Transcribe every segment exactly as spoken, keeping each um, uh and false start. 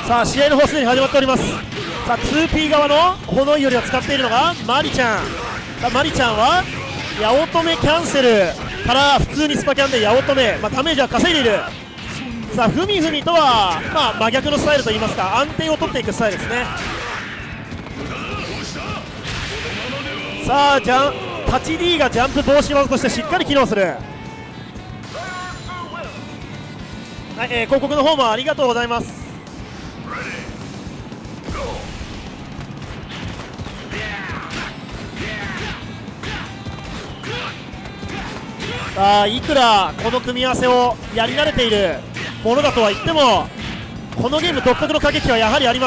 さあ試合の方すでに始まっております。さあ ツーピー 側の炎よりを使っているのがマリちゃん。さあマリちゃんは八乙女キャンセルから普通にスパキャンで八乙女、まあ、ダメージは稼いでいる。さあふみふみとは、まあ、真逆のスタイルといいますか安定を取っていくスタイルですね。さあジャンタチ D がジャンプ防止技としてしっかり機能する。はい、えー、広告の方もありがとうございます。さあいくらこの組み合わせをやり慣れているものだとは言ってもこのゲーム独特の駆け引きはやはりあります。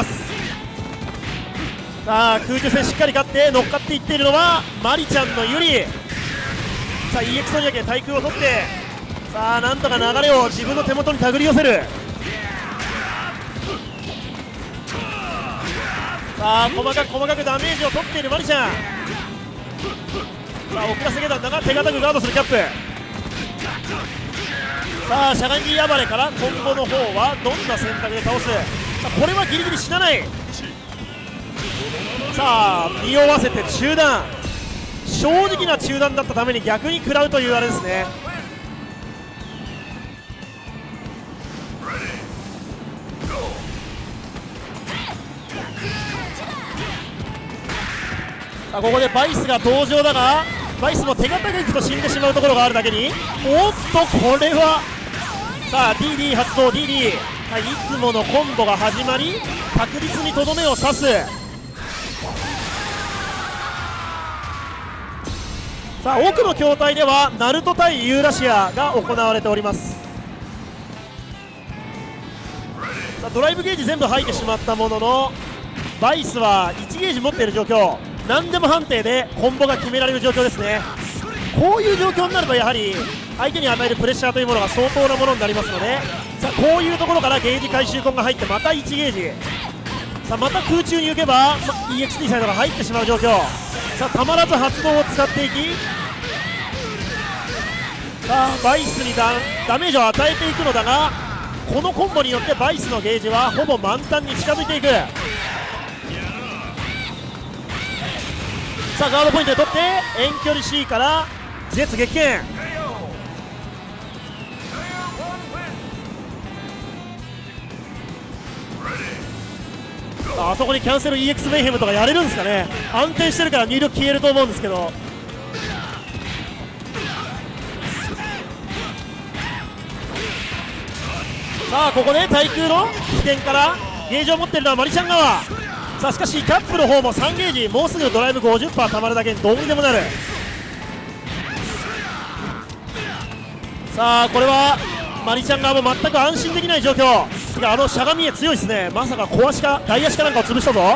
さあ空中戦しっかり勝って乗っかっていっているのはマリちゃんのユリ。さあ イーエックス のだけ対空を取ってさあなんとか流れを自分の手元に手繰り寄せる。さあ細かく細かくダメージを取っているマリちゃん。さあ遅らせ下段だが手堅くガードするキャップ。さあしゃがみ暴れからコンボの方はどんな選択で倒す。さあこれはギリギリ死なない。さあ見合わせて中断、正直な中断だったために逆に食らうというあれですね。さあここでバイスが登場だがバイスも手堅くいくと死んでしまうところがあるだけにおっとこれはさあ ディーディー 発動 ディーディー、はい、いつものコンボが始まり確実にとどめを刺す。さあ奥の筐体ではナルト対ユーラシアが行われております。さあドライブゲージ全部吐いてしまったもののバイスはいちゲージ持っている状況、何でも判定でコンボが決められる状況ですね。こういう状況になるとやはり相手に与えるプレッシャーというものが相当なものになりますので、さあこういうところからゲージ回収コンが入ってまたいちゲージ、さあまた空中に行けば、ま、イーエックスティー サイドが入ってしまう状況。さあたまらず発動を使っていきさあバイスに ダ, ダメージを与えていくのだがこのコンボによってバイスのゲージはほぼ満タンに近づいていく。さあガードポイントで取って遠距離 C から絶撃剣。あそこにキャンセル イーエックス メイヘムとかやれるんですかね。安定してるから入力消えると思うんですけど。さあここで対空の起点からゲージを持っているのはマリちゃん側。さあしかしキャップの方もさんゲージ、もうすぐドライブ ごじゅっパーセント たまるだけにどうにでもなる。さあこれはマリちゃん側も全く安心できない状況。あのしゃがみへ強いですね。まさか小足か大足かなんかを潰したぞ。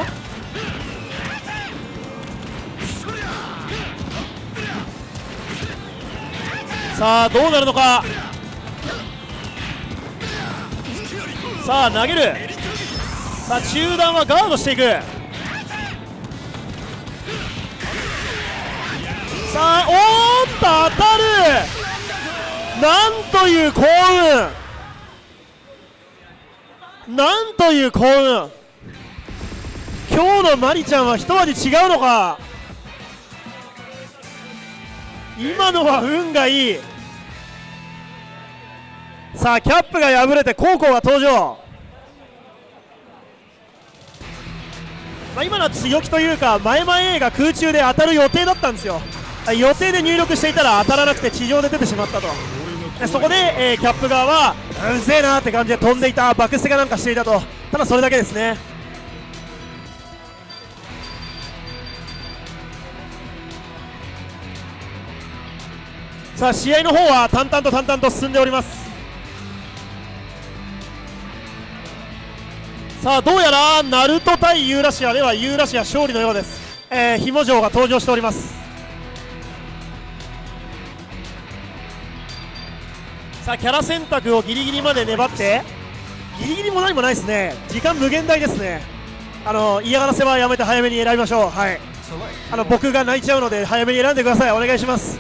さあどうなるのか。さあ投げる。さあ中段はガードしていく。さあおーっと当たる。なんという幸運、なんという幸運。今日のマリちゃんは一味違うのか。今のは運がいい。さあキャップが破れてコウコウが登場。まあ、今のは強気というか前々 A が空中で当たる予定だったんですよ。予定で入力していたら当たらなくて地上で出てしまったと。でそこで、えー、キャップ側はうぜえなって感じで飛んでいた、バク捨てかなんかしていたと。ただそれだけですね。さあ試合の方は淡々と淡々と進んでおります。さあどうやらナルト対ユーラシアではユーラシア勝利のようです。えー、ひも城が登場しております。さあキャラ選択をギリギリまで粘ってギリギリも何もないですね。時間無限大ですね。あの嫌がらせはやめて早めに選びましょう。はい、あの僕が泣いちゃうので早めに選んでください。お願いします。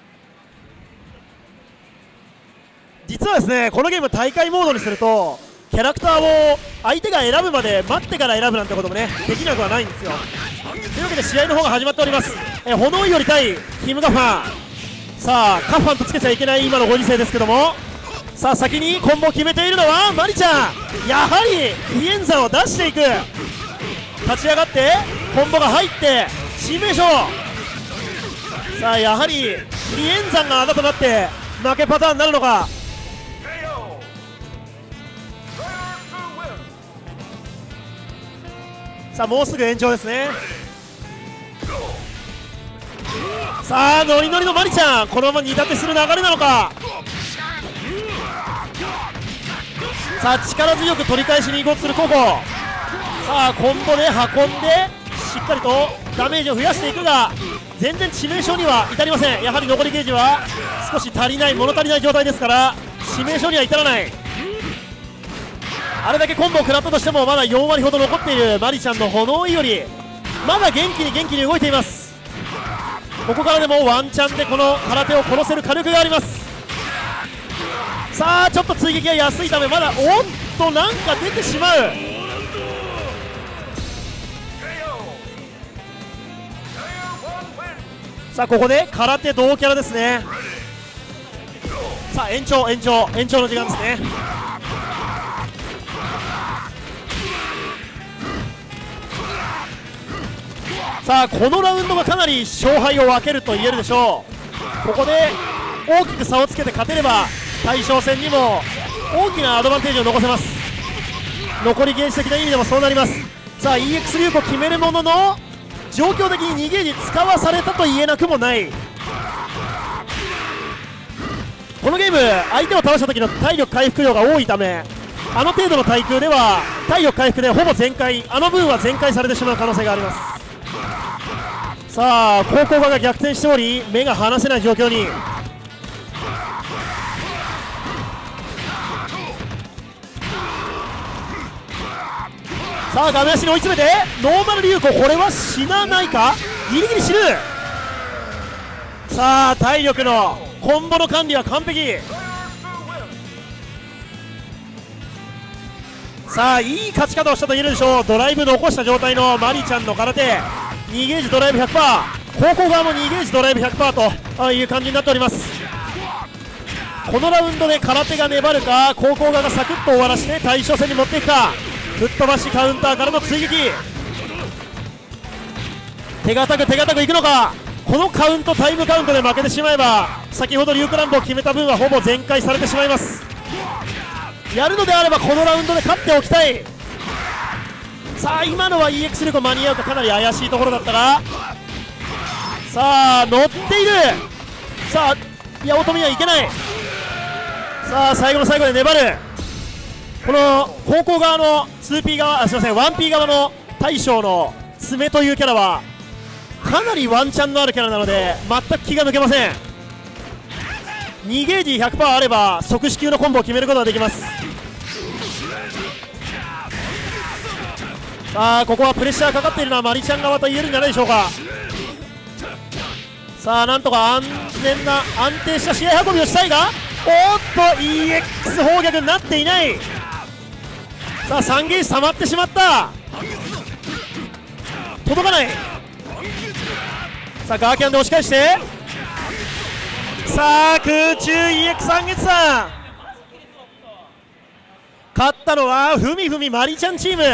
実はですねこのゲーム大会モードにするとキキャラクターを相手が選ぶまで待ってから選ぶなんてこともねできなくはないんですよ。というわけで試合の方が始まっております。え炎より対キム・ガファン、さあカファンとつけちゃいけない今のご時世ですけども、さあ先にコンボを決めているのはマリちゃん。やはり飛燕山を出していく。立ち上がってコンボが入って致命傷。さあやはり飛燕山があだとなって負けパターンになるのか。さあもうすぐ延長ですね。さあノリノリのマリちゃん、このまま煮立てする流れなのか。さあ力強く取り返しに行こうとするココ。さあコンボで運んでしっかりとダメージを増やしていくが全然致命傷には至りません。やはり残りゲージは少し足りない、物足りない状態ですから致命傷には至らない。あれだけコンボを食らったとしてもまだよん割ほど残っているマリちゃんの炎いよりまだ元気に元気に動いています。ここからでもワンチャンでこの空手を殺せる火力があります。さあちょっと追撃が安いためまだおっとなんか出てしまう。さあここで空手同キャラですね。さあ延長延長延長の時間ですね。さあこのラウンドがかなり勝敗を分けると言えるでしょう。ここで大きく差をつけて勝てれば大将戦にも大きなアドバンテージを残せます。残りゲージ的な意味でもそうなります。さあ イーエックス 流行決めるものの状況的ににゲージ使わされたと言えなくもない。このゲーム相手を倒した時の体力回復量が多いためあの程度の対空では体力回復でほぼ全開、あの分は全開されてしまう可能性があります。さあ高校側が逆転しており目が離せない状況に。さあ画面足に追い詰めてノーマル流行、これは死なないか、ギリギリ死ぬ。さあ体力のコンボの管理は完璧。さあいい勝ち方をしたと言えるでしょう。ドライブ残した状態のマリちゃんの空手にゲージドライブ ひゃくパーセント、 高校側もにゲージドライブ ひゃくパーセント という感じになっております。このラウンドで空手が粘るか高校側がサクッと終わらせて対象戦に持っていくか。吹っ飛ばしカウンターからの追撃、手堅く手堅くいくのか。このカウントタイムカウントで負けてしまえば先ほどリュークランボを決めた分はほぼ全開されてしまいます。やるのであればこのラウンドで勝っておきたい。さあ今のは イーエックス 力間に合うかかなり怪しいところだったが、さあ乗っている。さあ八乙女はいけない。さあ最後の最後で粘る。この高校側の ツーピー 側、あすいません ワンピー 側の大将の爪というキャラはかなりワンチャンのあるキャラなので全く気が抜けません。にゲージ ひゃくパーセント あれば即死級のコンボを決めることができます。さあここはプレッシャーかかっているのはマリちゃん側と言えるんじゃないでしょうか。さあなんとか安全な安定した試合運びをしたいが、おっと イーエックス 砲撃になっていない。さあさんゲージ溜まってしまった、届かない。さあガーキャンで押し返して、さあ空中 イーエックス 半月さん、勝ったのはふみふみマリちゃんチーム。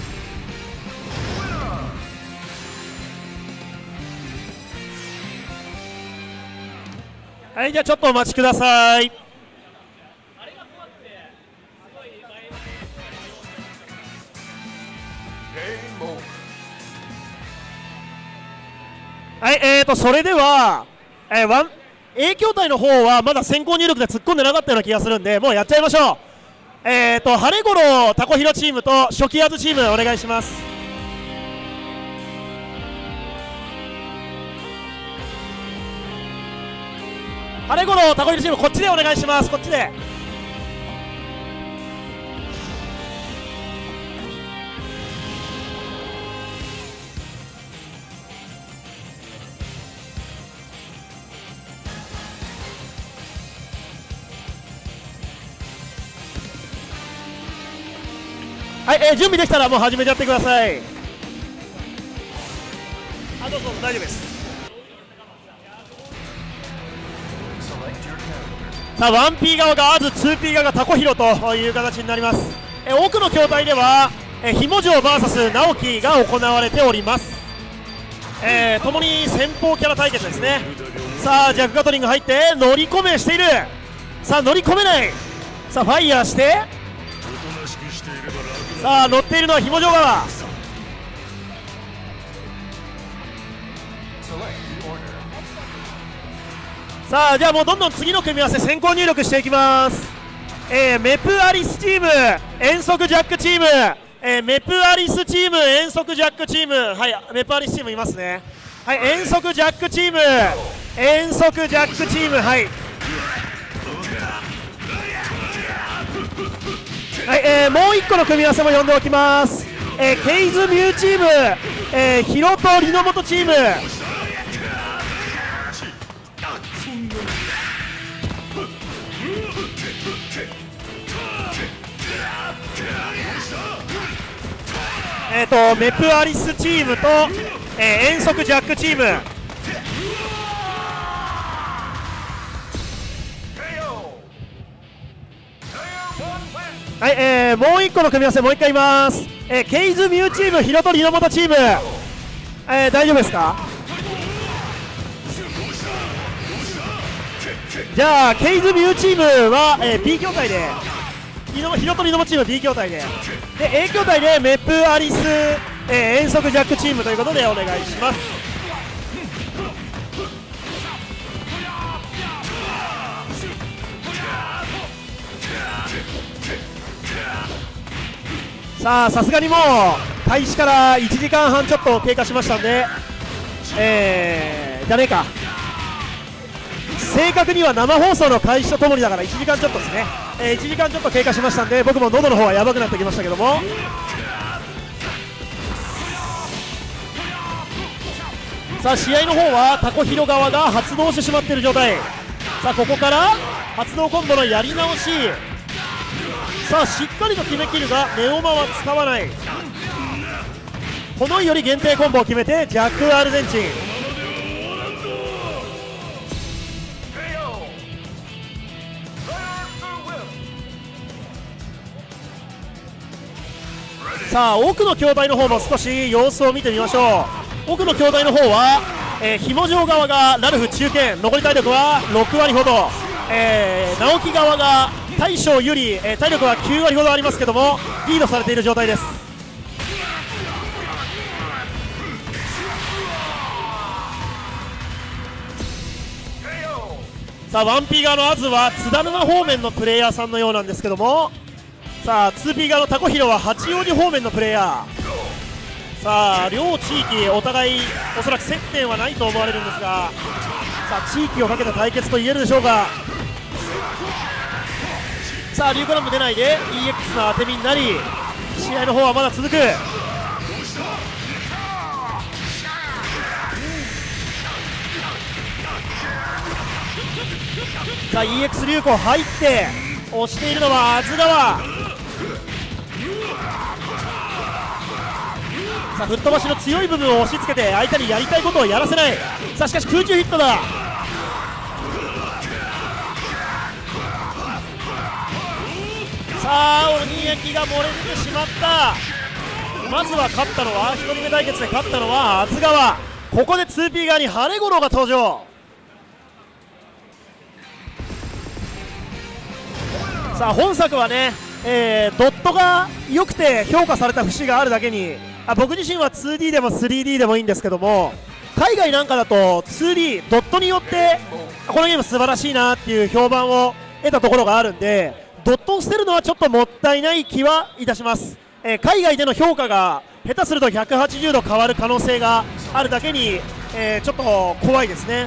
はい、じゃあちょっとお待ちください。はい、えーとそれでは、えー、ワン影響体の方はまだ先行入力で突っ込んでなかったような気がするんでもうやっちゃいましょう。えーと晴れごろタコヒロチームと初期アーズチームお願いします。晴れごろタコヒロチームこっちでお願いします。こっちではい、えー、準備できたらもう始めてやってください。あ、どうぞ大丈夫です。さあ ワンピー 側がアズ、ツーピー 側がタコヒロという形になります。えー、奥の筐体では、えー、ひもじょう ブイエス 直樹が行われております。えー、共に先鋒キャラ対決ですね。さあジャックガトリング入って乗り込めしている。さあ乗り込めない。さあファイヤーして、さあ乗っているのはひもじょう側。さあじゃあもうどんどん次の組み合わせ先行入力していきます。えー、メプアリスチーム遠足ジャックチーム、えー、メプアリスチーム遠足ジャックチーム、はい、メプアリスチームいますね。はい、遠足ジャックチーム遠足ジャックチーム、はい、はい、えー、もういっこの組み合わせも呼んでおきます。えー、ケイズミューチーム、えー、ヒロとリノモトチーム、えーとメプアリスチームと、えー、遠足ジャックチーム、はい、えー、もういっこの組み合わせもういっかい言います。えー、ケイズミューチームヒロとリノモトチーム、えー、大丈夫ですか。じゃあケイズミューチームは、えー、B 筐体でヒロとリノモチーム B 筐体で、で A 筐体でメプアリス、えー、遠足ジャックチームということでお願いします。さあさすがにもう開始からいちじかんはんちょっと経過しましたんで、えー、じゃねえか、正確には生放送の開始とともにだからいちじかんちょっとですね、えー、いちじかんちょっと経過しましたんで僕も喉の方はやばくなってきましたけども、さあ試合の方はタコヒロ側が発動してしまっている状態。さあここから発動コンボのやり直し、さあしっかりと決めきるがネオマは使わない。このより限定コンボを決めてジャックアルゼンチン。さあ奥の筐体の方も少し様子を見てみましょう。奥の筐体の方は、えー、ひもじょう側がラルフ中堅、残り体力はろくわりほど、えー、直樹側が大将有利、えー、体力はきゅうわりほどありますけどもリードされている状態です。さあ ワンピー 側のアズは津田沼方面のプレイヤーさんのようなんですけども、さあ ツーピー 側のタコヒロは八王子方面のプレイヤー。さあ両地域お互いおそらく接点はないと思われるんですが、さあ地域をかけた対決と言えるでしょうか。さあリューコラム出ないで イーエックス の当て身になり、試合の方はまだ続く。さあ イーエックス 流行入って押しているのはアズ側。さあ吹っ飛ばしの強い部分を押し付けて相手にやりたいことをやらせない。さあしかし空中ヒットだ。さあ鬼焼が漏れ出てしまった。まずは勝ったのはひとりめ対決で勝ったのはアズ側。ここで ツーピー 側にハレゴロが登場。さあ本作はね、えー、ドットが良くて評価された節があるだけに、あ僕自身は ツーディー でも スリーディー でもいいんですけども、海外なんかだと ツーディー ドットによってこのゲーム素晴らしいなっていう評判を得たところがあるんで、ドットを捨てるのはちょっともったいない気はいたします。えー、海外での評価が下手するとひゃくはちじゅうど変わる可能性があるだけに、えー、ちょっと怖いですね。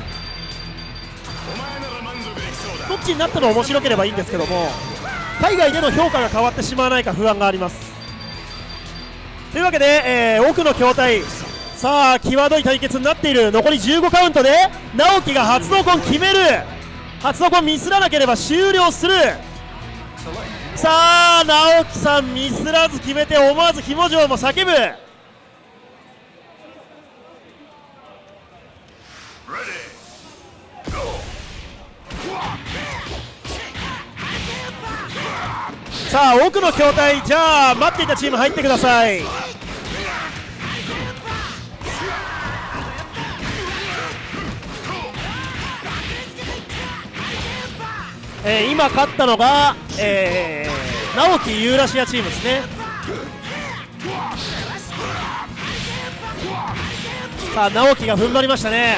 どっちになっても面白ければいいんですけども、海外での評価が変わってしまわないか不安があります。というわけで、えー、奥の筐体、さあ際どい対決になっている。残りじゅうごカウントで直樹が発動コン決める。発動コンミスらなければ終了する。 さあ直樹さんミスらず決めて、思わずひもじょうも叫ぶ。さあ奥の筐体、じゃあ待っていたチーム入ってください。えー、今勝ったのが、えー、直樹ユーラシアチームですね。さあ直樹が踏ん張りましたね。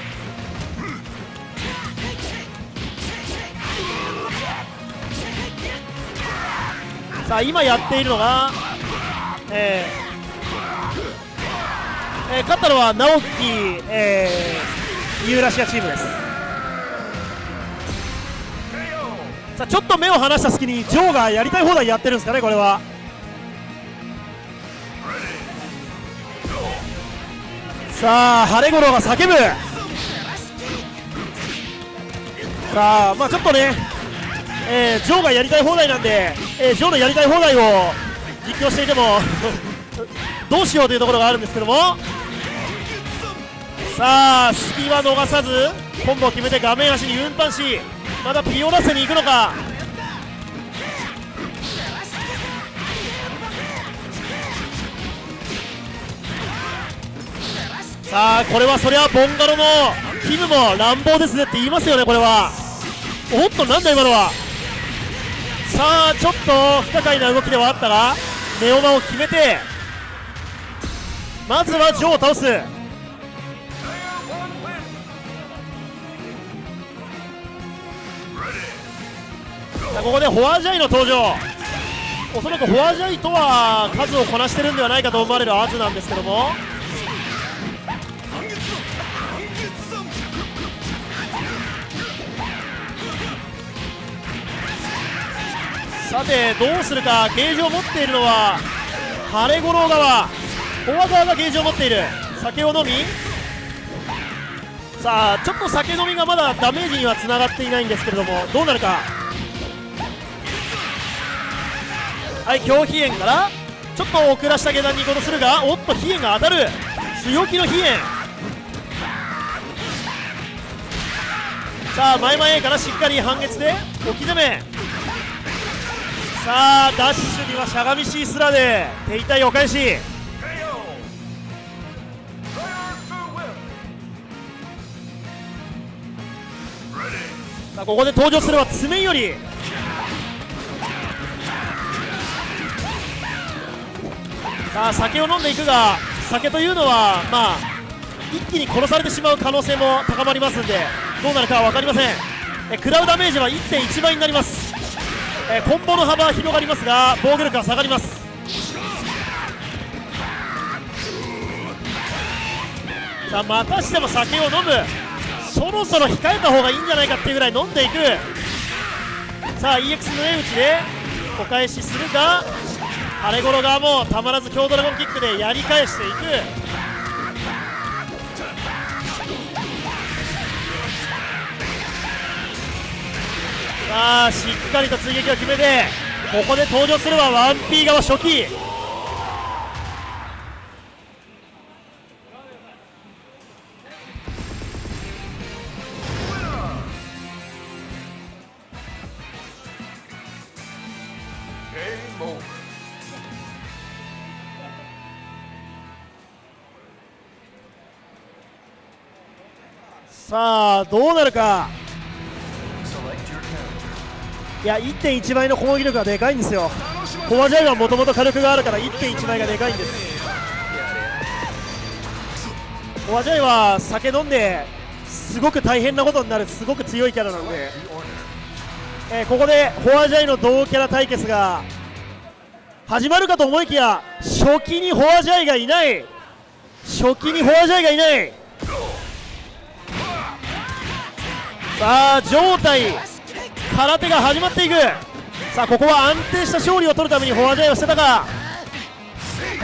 さあ今やっているのが、えーえー、勝ったのは直樹、えー、ユーラシアチームです。さあちょっと目を離した隙にジョーがやりたい放題やってるんですかね、これは。さあ晴れ五郎が叫ぶ。さあまあちょっとね、えー、ジョーがやりたい放題なんで、えー、ジョーのやりたい放題を実況していてもどうしようというところがあるんですけども、さあ隙は逃さずコンボを決めて画面足に運搬し、またピオラセに行くのか。さあこれはそりゃボンガロのキムも乱暴ですねって言いますよね、これは。おっとなんだ今のは。さあちょっと不可解な動きではあったがネオマを決めて、まずはジョーを倒す。さあここでフォアジャイの登場。おそらくフォアジャイとは数をこなしてるんではないかと思われるアズなんですけども、さてどうするか。ゲージを持っているのは晴れ五郎側、フォア側がゲージを持っている。酒を飲み、さあちょっと酒飲みがまだダメージにはつながっていないんですけれども、どうなるか。はい強飛燕からちょっと遅らした下段に行こうとするが、おっと飛燕が当たる。強気の飛燕。さあ前々からしっかり半月で置き攻め。さあダッシュにはしゃがみシースラで手痛いお返し。さあここで登場するは爪より。さあ酒を飲んでいくが、酒というのはまあ一気に殺されてしまう可能性も高まりますんで、どうなるかは分かりません。え食らうダメージは いってんいち 倍になります。えー、コンボの幅は広がりますが防御力は下がります。さあまたしても酒を飲む。そろそろ控えた方がいいんじゃないかっていうぐらい飲んでいく。さあ イーエックス の値打ちでお返しするが、晴れ五郎側もたまらず強ドラゴンキックでやり返していく。さあしっかりと追撃を決めて、ここで登場するは ワンピー 側初期。さあどうなるか。いや いってんいち 倍の攻撃力がでかいんですよ。フォアジャイはもともと火力があるから いってんいち 倍がでかいんです。フォアジャイは酒飲んですごく大変なことになる、すごく強いキャラなんで、えー、ここでフォアジャイの同キャラ対決が始まるかと思いきや、初期にフォアジャイがいない、初期にフォアジャイがいない。さあ状態空手が始まっていく。さあここは安定した勝利を取るためにフォアジャイをしてたか、はい、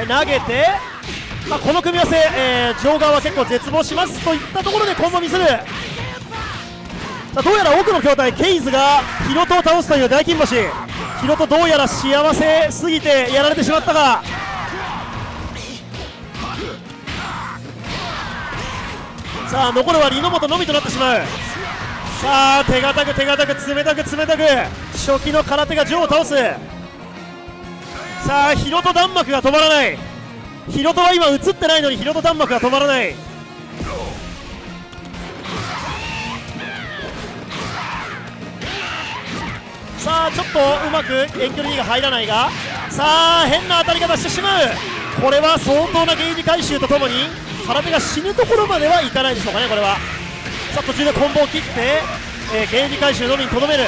投げて、まあ、この組み合わせ、えー、ジョーガーは結構絶望しますといったところでコンボ見せる。さあどうやら奥の筐体ケイズがヒロトを倒すという大金星。 ヒロトどうやら幸せすぎてやられてしまったが、さあ残るはリノモトのみとなってしまう。さあ手堅く手堅く冷たく冷たく初期の空手がジョーを倒す。さあヒロト弾幕が止まらない。ヒロトは今映ってないのにヒロト弾幕が止まらない。さあちょっとうまく遠距離が入らないが、さあ変な当たり方してしまう。これは相当なゲージ回収とともに空手が死ぬところまではいかないでしょうかね。これはさあ途中でコンボを切って、えー、ゲージ回収のみにとどめる。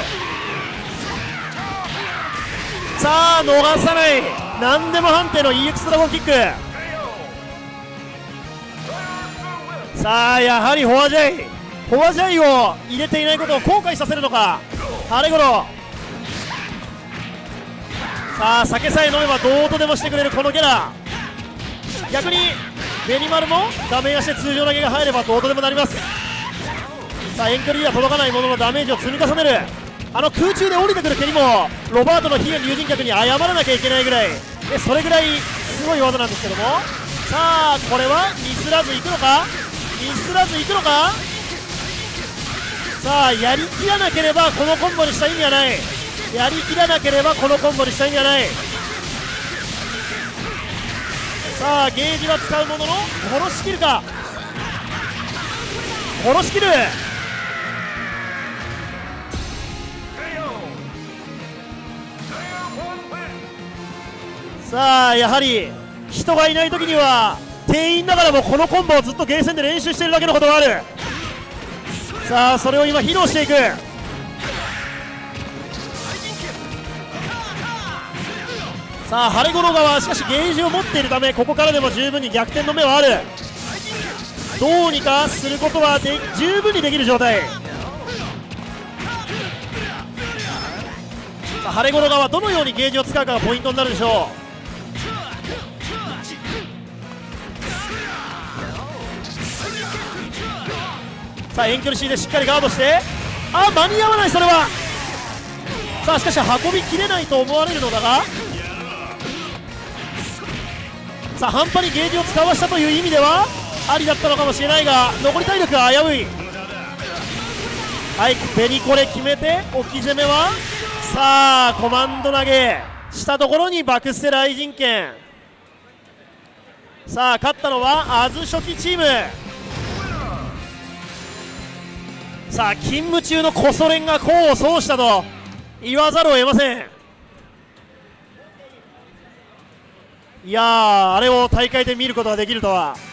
さあ逃さない、何でも判定の イーエックス ドラゴンキック。さあやはりフォアジャイフォアジャイを入れていないことを後悔させるのかハレゴロ。さあ酒さえ飲めばどうとでもしてくれるこのゲラ。逆にベニマルもダメージして通常投げが入ればどうとでもなります。さあ遠距離には届かないもののダメージを積み重ねる。あの空中で降りてくる蹴りもロバートの悲願竜神脚に謝らなきゃいけないぐらいで、それぐらいすごい技なんですけども、さあこれはミスらずいくのかミスらずいくのか。さあやりきらなければこのコンボにした意味はない。やりきらなければこのコンボにした意味はない。さあゲージは使うものの殺しきるか殺しきる。さあやはり人がいない時には店員ながらもこのコンボをずっとゲーセンで練習しているだけのことがある。さあそれを今披露していく。さあハレゴロ側はしかしゲージを持っているためここからでも十分に逆転の目はある。どうにかすることはで十分にできる状態。さあハレゴロ側はどのようにゲージを使うかがポイントになるでしょう。さあ遠距離 C でしっかりガードして、あ間に合わない。それはさあしかし運びきれないと思われるのだが、さあ半端にゲージを使わしたという意味ではありだったのかもしれないが、残り体力が危うい。はいベニコレ決めて置き攻めはさあコマンド投げしたところにバクステ雷神剣。さあ勝ったのはアズ初期チーム。さあ勤務中のコソ練が功を奏したと言わざるを得ません。いやーあれを大会で見ることができるとは。